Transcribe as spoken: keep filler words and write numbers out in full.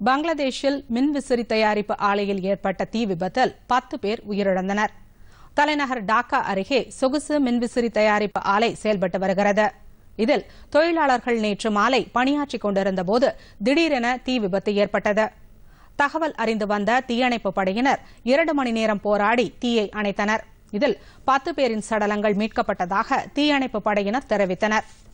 பங்களாதேஷில் மின்விசிறி தயாரிப்பு ஆலையில் ஏற்பட்ட தீ விபத்தில் பத்து பேர் உயிரிழந்தனர். தலைநகர் டாக்கா அருகே சொகுசு மின்விசிறி தயாரிப்பு ஆலை செயல்பட்டு வருகிறது. இதில் தொழிலாளர்கள் நேற்று மாலை பணியாற்றிக் கொண்டிருந்தபோது திடீரென தீ விபத்து ஏற்பட்டது. தகவல் அறிந்து வந்த தீயணைப்பு படையினர் இரண்டு மணி நேரம் போராடி தீயை அணைத்தனர். இதில் பத்து பேரின் சடலங்கள் மீட்கப்பட்டதாக தீயணைப்பு படையினர் தெரிவித்தனர்.